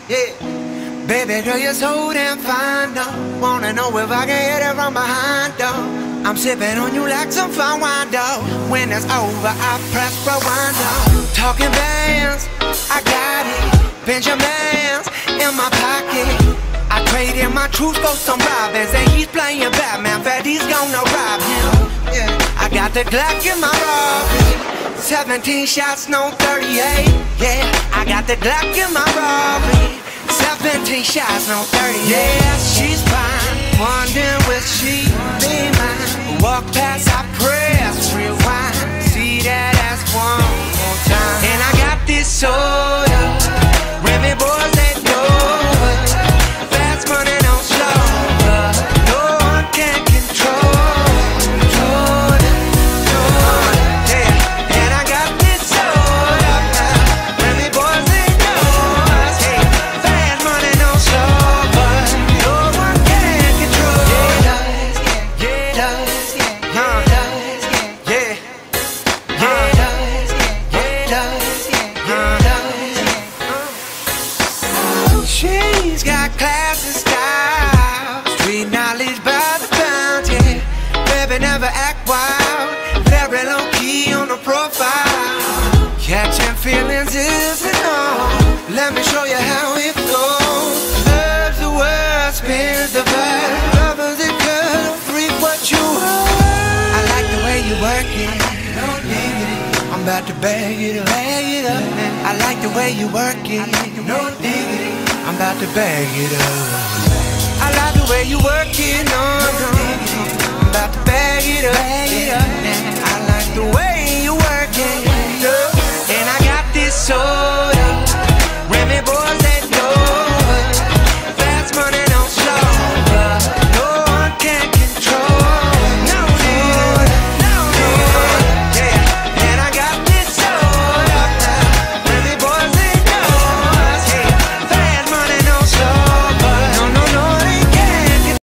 Yeah. Baby girl, you're so damn fine, though. Wanna know if I can hit it from behind, though. I'm sipping on you like some fine wine, though. When it's over, I press rewind, though. Talking bands, I got it. Benjamins in my pocket. I traded my truth for some robins, and he's playing Batman. Freddy's gonna rob him. Yeah. I got the Glock in my robbery. 17 shots, no 38. Yeah, I got the Glock in my robbery. 17 shots, no 30. Yeah, she's fine. Wondering will she be mine? Walk past, I press rewind. See that ass one more time. And I got this soda. Remy boys, they know it. Fast money, no slow. No one can control. She's got class and style, street knowledge by the pound, yeah. Baby never act wild, very low key on the profile. Catching feelings isn't all. Let me show you how it goes. Love's the word, spins the verb. Lovers it could freak what you heard. I like the way you work it. Don't need it. I'm about to bag it up. I like the way you work it. No diggity. I'm about to bag it up. I like the way you work it, no, I'm about to bag it up. I like the way you work it, and I got this soul.